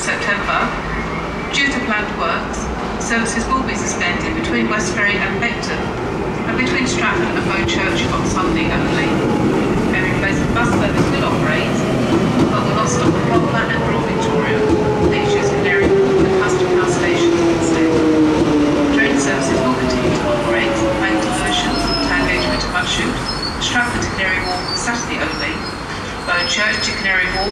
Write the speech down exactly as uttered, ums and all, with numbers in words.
September, due to planned works, services will be suspended between Westbury and Beckton, and between Stratford and Bow Church on Sunday only. Mary Place bus service will operate, but will not stop at Poplar and Royal Victoria. Please use Canary Wharf and Custom House stations instead. Train services will continue to operate, Bank to Lewisham, Tangage to Mudchute, Stratford to Canary Wharf Saturday only, Bow Church to Canary Wharf